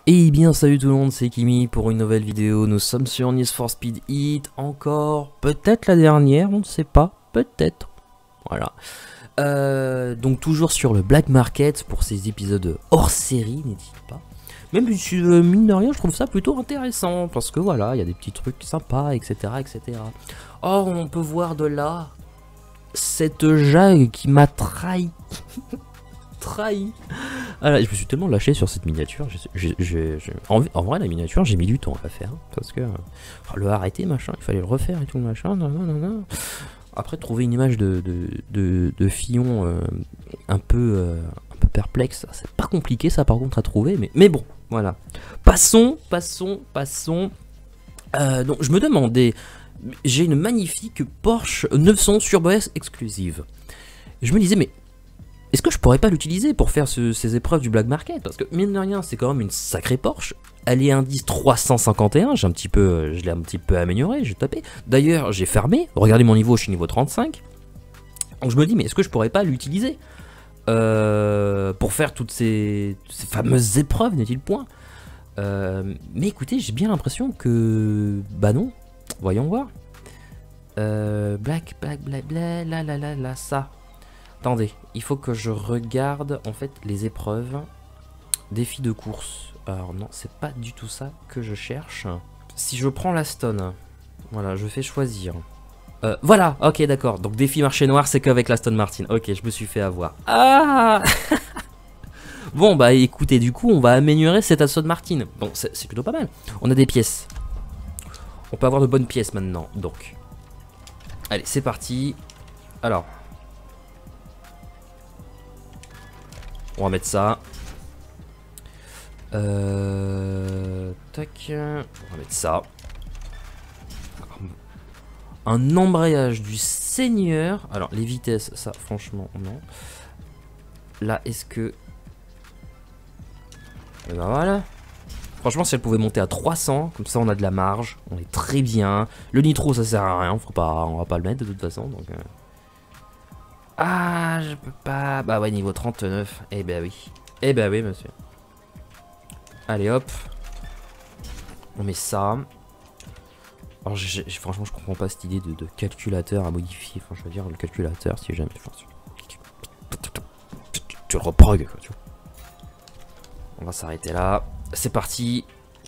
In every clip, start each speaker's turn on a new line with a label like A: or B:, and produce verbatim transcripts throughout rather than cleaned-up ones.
A: Et bien salut tout le monde, c'est Kimi pour une nouvelle vidéo. Nous sommes sur Need for Speed Heat, encore peut-être la dernière, on ne sait pas, peut-être. Voilà. Euh, donc toujours sur le Black Market pour ces épisodes hors série, n'hésite pas. Même si euh, mine de rien, je trouve ça plutôt intéressant parce que voilà, il y a des petits trucs sympas, et cetera, et cetera. Or, on peut voir de là cette Jade qui m'a trahi. trahi. Alors, je me suis tellement lâché sur cette miniature. J'ai, j'ai, j'ai... En, en vrai, la miniature, j'ai mis du temps à la faire. Parce que. Oh, le arrêter, machin, il fallait le refaire et tout, machin. Non, non, non, non. Après, trouver une image de, de, de, de Fillon euh, un, peu, euh, un peu perplexe, c'est pas compliqué, ça, par contre, à trouver. Mais, mais bon, voilà. Passons, passons, passons. Euh, donc, je me demandais. J'ai une magnifique Porsche neuf cents Turbo S exclusive. Je me disais, mais. Est-ce que je pourrais pas l'utiliser pour faire ce, ces épreuves du Black Market? Parce que mine de rien, c'est quand même une sacrée Porsche. Elle est indice trois cent cinquante et un, j'ai un petit peu, je l'ai un petit peu amélioré, j'ai tapé. D'ailleurs, j'ai fermé. Regardez mon niveau, je suis niveau trente-cinq. Donc je me dis, mais est-ce que je pourrais pas l'utiliser euh, pour faire toutes ces, ces fameuses épreuves, n'est-il point euh, Mais écoutez, j'ai bien l'impression que, bah non. Voyons voir. Euh, black, black, black, black, la, la, la, la, ça. Attendez, il faut que je regarde en fait les épreuves, défis de course. Alors non, c'est pas du tout ça que je cherche. Si je prends la Stone, voilà, je fais choisir. Euh, voilà, ok, d'accord. Donc défi marché noir, c'est qu'avec la Aston Martin. Ok, je me suis fait avoir. Ah. Bon bah écoutez, du coup, on va améliorer cette Aston Martin. Bon, c'est plutôt pas mal. On a des pièces. On peut avoir de bonnes pièces maintenant. Donc, allez, c'est parti. Alors. On va mettre ça. Euh, tac. On va mettre ça. Un embrayage du Seigneur. Alors, les vitesses, ça, franchement, non. Là, est-ce que... Et ben voilà. Franchement, si elle pouvait monter à trois cents, comme ça, on a de la marge. On est très bien. Le nitro, ça sert à rien. Faut pas, on va pas le mettre, de toute façon. Donc... Euh... Ah, je peux pas. Bah ouais, niveau trente-neuf. Eh ben oui. Eh ben oui, monsieur. Allez, hop. On met ça. Alors, j ai, j ai, franchement, je comprends pas cette idée de, de calculateur à modifier. Enfin, je veux dire, le calculateur, si jamais. Enfin, tu, tu le reprogues, quoi, tu vois. On va s'arrêter là. C'est parti.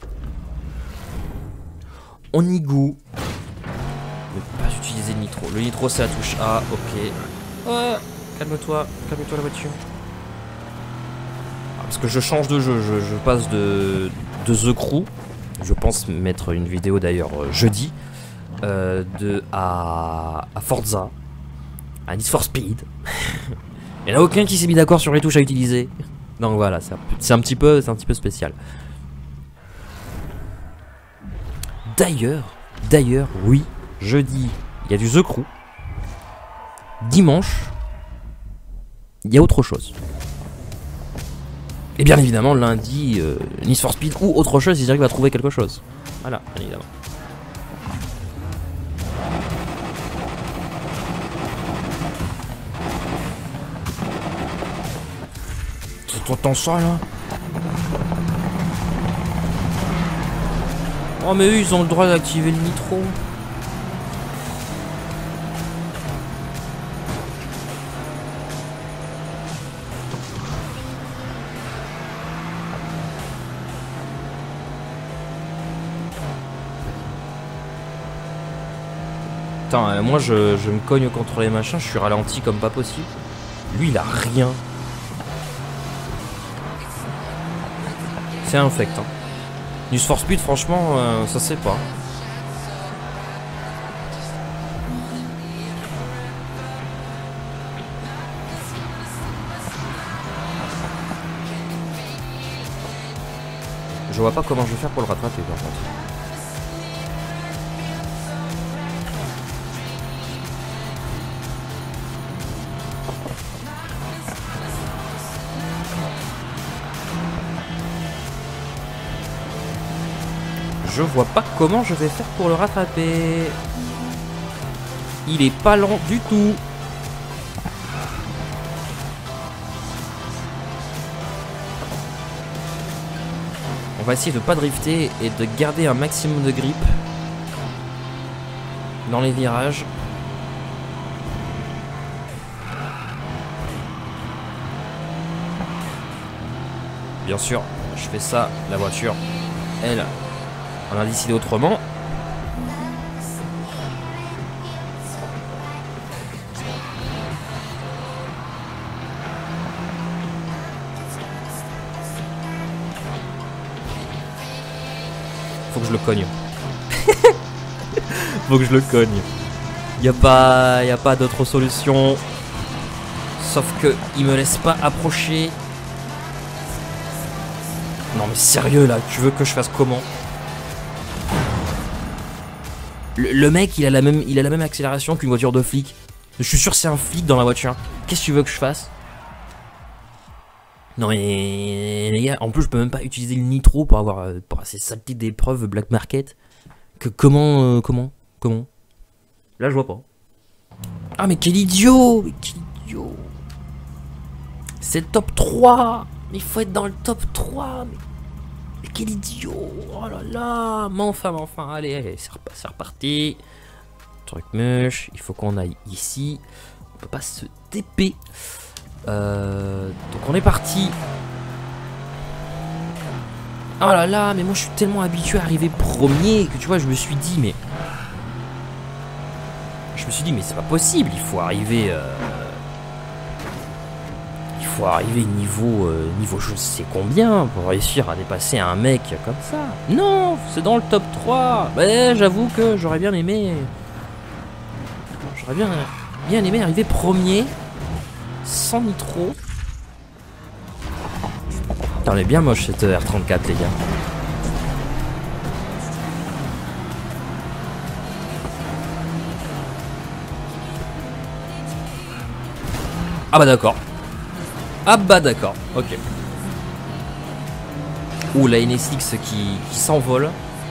A: On y goûte. Ne pas utiliser le nitro. Le nitro, c'est la touche A. Ok. Oh, calme-toi, calme-toi la voiture. Ah, parce que je change de jeu, je, je passe de, de The Crew. Je pense mettre une vidéo d'ailleurs jeudi. Euh, de à, à Forza. À Need for Speed. Il n'y en a aucun qui s'est mis d'accord sur les touches à utiliser. Donc voilà, c'est un, un, petit peu, c'est un petit peu spécial. D'ailleurs, d'ailleurs, oui, jeudi, il y a du The Crew. Dimanche, il y a autre chose. Et bien évidemment, lundi, euh, Need for Speed ou autre chose, ils arrivent à trouver quelque chose. Voilà, bien évidemment. T'entends ça là? Oh mais eux, ils ont le droit d'activer le nitro. Putain, euh, moi je, je me cogne contre les machins, je suis ralenti comme pas possible. Lui il a rien. C'est infect. Hein. Need for Speed, franchement, euh, ça c'est pas. Je vois pas comment je vais faire pour le rattraper par contre. Je vois pas comment je vais faire pour le rattraper. Il est pas lent du tout. En va essayer de pas drifter et de garder un maximum de grip dans les virages. Bien sûr, je fais ça, la voiture, elle, on a décidé autrement. Faut que je le cogne. Faut que je le cogne. Y a pas, y a pas d'autre solution. Sauf que il me laisse pas approcher. Non mais sérieux là, tu veux que je fasse comment? le, le mec il a la même, il a la même accélération qu'une voiture de flic. Je suis sûr que c'est un flic dans la voiture. Qu'est-ce que tu veux que je fasse? Non mais les gars, en plus je peux même pas utiliser le nitro pour avoir pour ces saletés d'épreuves black market. Que comment euh, comment comment Là je vois pas. Ah mais quel idiot, mais quel idiot. C'est le top trois. Mais il faut être dans le top trois. Mais, mais quel idiot. Oh là là. Mais enfin, mais enfin, allez, allez, c'est rep reparti. Truc moche. Il faut qu'on aille ici. On peut pas se T P. Euh, donc on est parti. Oh là là, mais moi je suis tellement habitué à arriver premier que tu vois, je me suis dit, mais... Je me suis dit, mais c'est pas possible, il faut arriver... Euh... Il faut arriver niveau, euh, niveau je sais combien pour réussir à dépasser un mec comme ça. Non, c'est dans le top trois. Bah, j'avoue que j'aurais bien aimé... J'aurais bien, bien aimé arriver premier, sans nitro. Putain, elle est bien moche cette R trente-quatre les gars. Ah bah d'accord. Ah bah d'accord, ok. Ouh, la N S X qui, qui s'envole.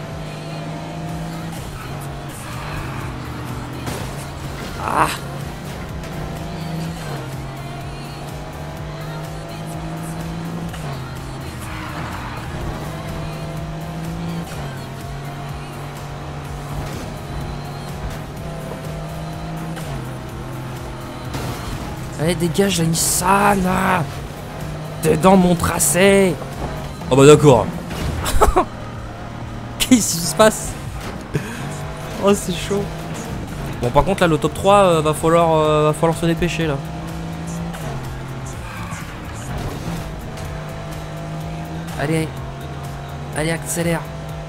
A: Ah. Allez, dégage la Nissan. T'es dans mon tracé. Oh bah d'accord. Qu'est-ce qui se passe? Oh c'est chaud. Bon par contre là le top trois euh, va falloir euh, va falloir se dépêcher là. Allez. Allez accélère.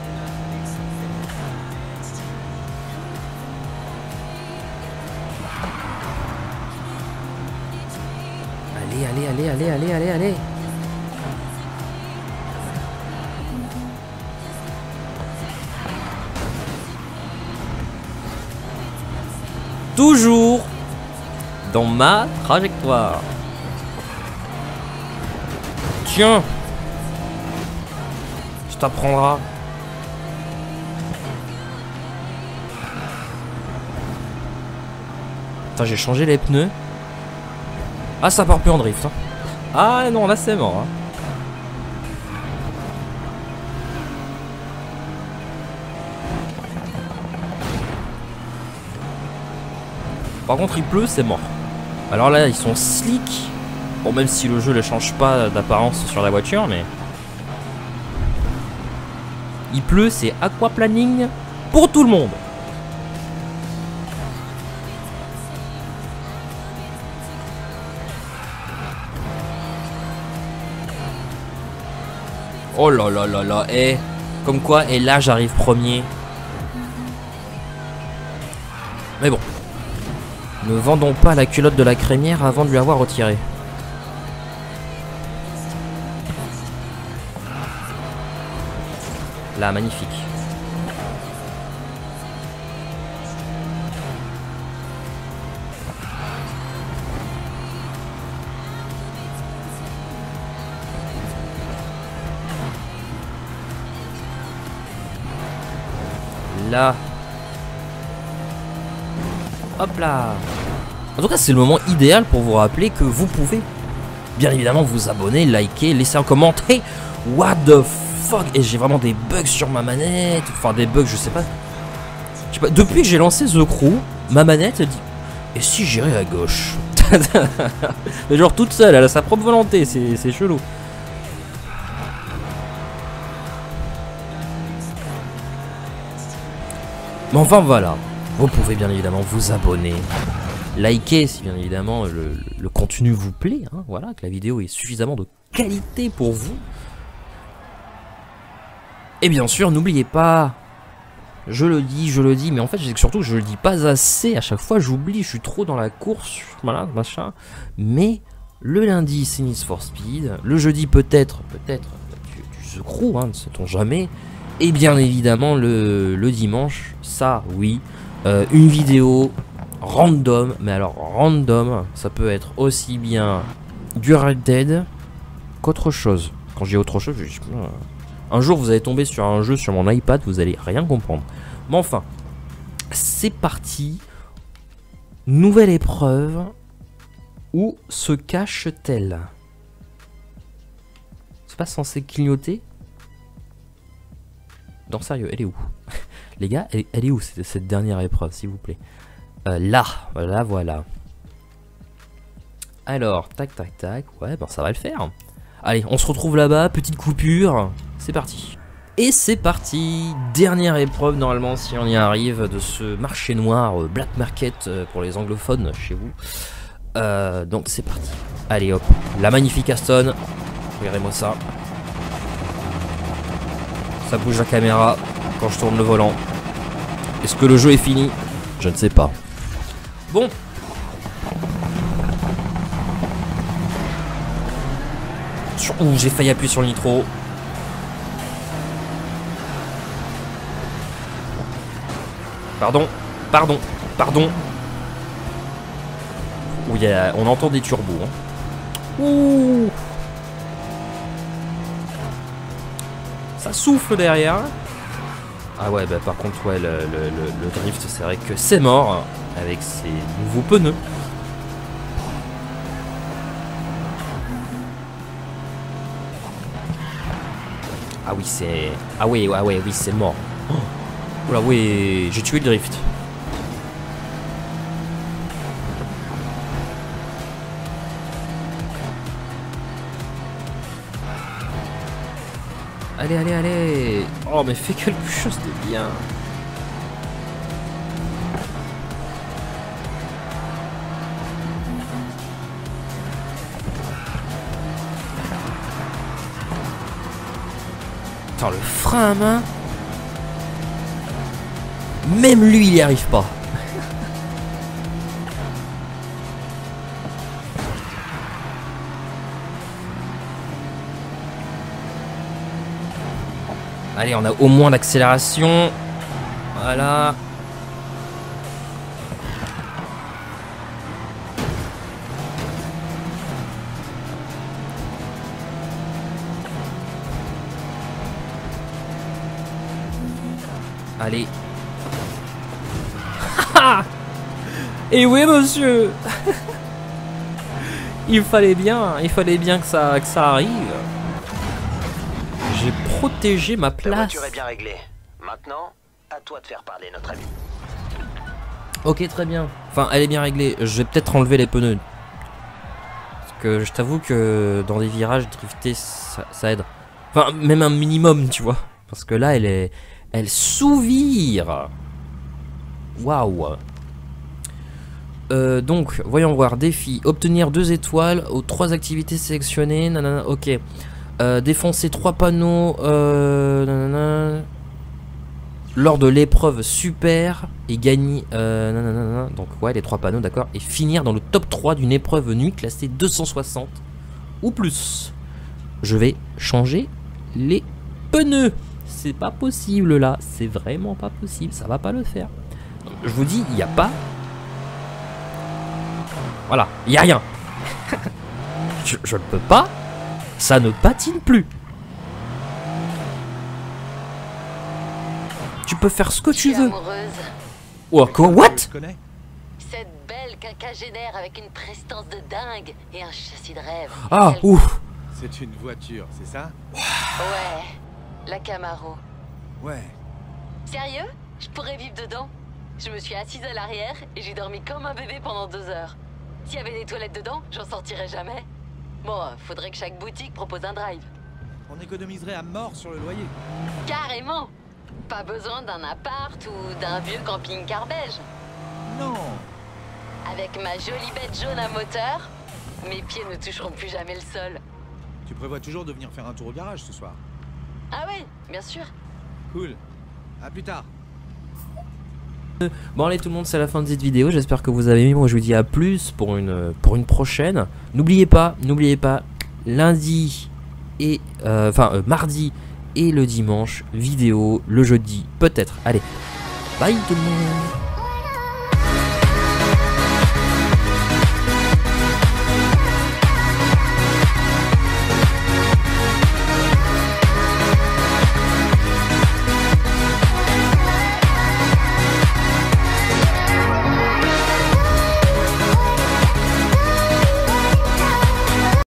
A: Allez, allez, allez, allez, allez, allez, allez. Toujours dans ma trajectoire. Tiens. Tu t'apprendras. Putain, j'ai changé les pneus. Ah, ça part plus en drift. Hein. Ah non, là c'est mort. Hein. Par contre, il pleut, c'est mort. Alors là, ils sont slick. Bon, même si le jeu ne change pas d'apparence sur la voiture, mais... Il pleut, c'est aquaplaning pour tout le monde. Oh là là là là, et comme quoi, et là j'arrive premier. Mais bon, ne vendons pas la culotte de la crémière avant de lui avoir retiré. Là, magnifique. Là. Hop là. En tout cas, c'est le moment idéal pour vous rappeler que vous pouvez bien évidemment vous abonner, liker, laisser un commentaire. What the fuck? Et j'ai vraiment des bugs sur ma manette. Enfin des bugs, je sais pas. Je sais pas. Depuis que j'ai lancé The Crew, ma manette elle dit et si j'irais à gauche? Mais genre toute seule, elle a sa propre volonté, c'est chelou. Mais enfin voilà, vous pouvez bien évidemment vous abonner, liker si bien évidemment le, le contenu vous plaît, hein, voilà, que la vidéo est suffisamment de qualité pour vous. Et bien sûr, n'oubliez pas, je le dis, je le dis, mais en fait surtout je le dis pas assez, à chaque fois j'oublie, je suis trop dans la course, voilà, machin. Mais le lundi c'est Need for Speed, le jeudi peut-être, peut-être du, du The Crew, hein, ne sait-on jamais. Et bien évidemment le, le dimanche, ça oui, euh, une vidéo random, mais alors random, ça peut être aussi bien du Red Dead qu'autre chose. Quand je dis autre chose, je dis, euh, un jour vous allez tomber sur un jeu sur mon iPad, vous allez rien comprendre. Mais enfin, c'est parti, nouvelle épreuve, où se cache-t-elle? C'est pas censé clignoter? Non, sérieux, elle est où? Les gars, elle, elle est où cette, cette dernière épreuve, s'il vous plaît? euh, Là, voilà, voilà. Alors, tac, tac, tac. Ouais, ben ça va le faire. Allez, on se retrouve là-bas, petite coupure. C'est parti. Et c'est parti. Dernière épreuve, normalement, si on y arrive, de ce marché noir, euh, Black Market, euh, pour les anglophones, chez vous. Euh, donc, c'est parti. Allez, hop. La magnifique Aston. Regardez-moi ça. Ça bouge la caméra quand je tourne le volant. Est-ce que le jeu est fini? Je ne sais pas. Bon. Ouh, j'ai failli appuyer sur le nitro. Pardon, pardon, pardon. Ouh, y a, on entend des turbos. Hein. Ouh. Ça souffle derrière. Ah ouais, bah par contre, ouais, le, le, le, le drift, c'est vrai que c'est mort avec ces nouveaux pneus. Ah oui, c'est... Ah oui, ah ouais, oui, c'est mort. Oh. Oula, oui, j'ai tué le drift. Allez, allez, allez. Oh, mais fais quelque chose de bien. Attends, le frein à main. Même lui, il n'y arrive pas. Allez, on a au moins l'accélération. Voilà. Allez. Et oui, monsieur. Il fallait bien, il fallait bien que ça, que ça arrive. J'ai protégé ma place.
B: La voiture est bien réglée. Maintenant, à toi de faire parler notre ami.
A: Ok, très bien. Enfin, elle est bien réglée. Je vais peut-être enlever les pneus. Parce que je t'avoue que dans des virages, drifter, ça, ça aide. Enfin, même un minimum, tu vois. Parce que là, elle est... Elle sous-vire. Waouh. Euh, donc, voyons voir. Défi. Obtenir deux étoiles aux trois activités sélectionnées. Nanana, ok. Euh, défoncer trois panneaux euh, nanana, lors de l'épreuve super et gagner euh, nanana, donc ouais les trois panneaux d'accord, et finir dans le top trois d'une épreuve nuit classée deux cent soixante ou plus. Je vais changer les pneus, c'est pas possible là, c'est vraiment pas possible, ça va pas le faire. Donc, je vous dis, il n'y a pas, voilà, il n'y a rien. je, je ne peux pas. Ça ne patine plus. Tu peux faire ce que tu veux. Oh, quoi? What?
C: Cette belle un quinquagénaire avec une prestance de dingue et un châssis de rêve.
A: Ah,
C: Elle-
A: ouf.
D: C'est une voiture, c'est ça?
C: Ouais, la Camaro.
D: Ouais.
C: Sérieux? Je pourrais vivre dedans. Je me suis assise à l'arrière et j'ai dormi comme un bébé pendant deux heures. S'il y avait des toilettes dedans, j'en sortirais jamais. Bon, faudrait que chaque boutique propose un drive.
D: On économiserait à mort sur le loyer.
C: Carrément! Pas besoin d'un appart ou d'un vieux camping-car beige.
D: Non.
C: Avec ma jolie bête jaune à moteur, mes pieds ne toucheront plus jamais le sol.
D: Tu prévois toujours de venir faire un tour au garage ce soir?
C: Ah ouais, bien sûr.
D: Cool. À plus tard.
A: Bon allez tout le monde, c'est la fin de cette vidéo, j'espère que vous avez aimé. Moi je vous dis à plus pour une, pour une prochaine. N'oubliez pas, n'oubliez pas, lundi et euh, enfin euh, mardi et le dimanche, vidéo, le jeudi peut-être. Allez, bye tout le monde.